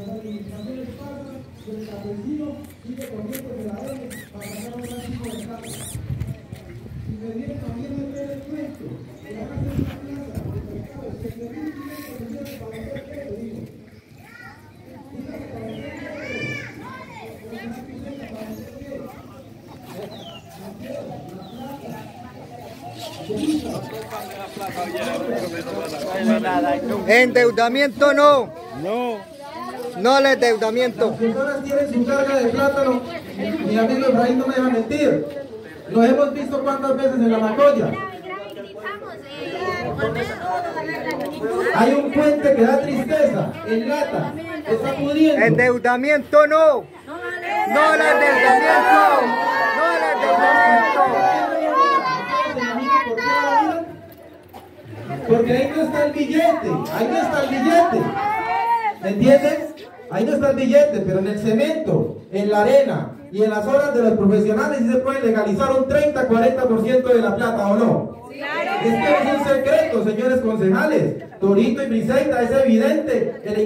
Las administraciones pasan, y el campesino sigue corriendo de la N para sacar un gran tipo de casa. Y me viene también a ver el cuento, que van a hacer una plaza de pescado, 7.500 millones para hacer qué, le digo. Dígame, para hacer qué, una piscina para hacer qué. Endeudamiento no. No al endeudamiento. Las personas tienen su carga de plátano. Mi amigo Efraín no me deja mentir. Lo hemos visto cuántas veces en la Macoya. Hay un puente que da tristeza, en lata, está pudriendo. Endeudamiento no. No al endeudamiento. No al endeudamiento. Porque ahí no está el billete, ahí no está el billete. ¿Me entiendes? Ahí no está el billete, pero en el cemento, en la arena y en las horas de los profesionales sí se puede legalizar un 30-40% de la plata, ¿o no? Es que no es un secreto, señores concejales. Torito y Briseida, es evidente.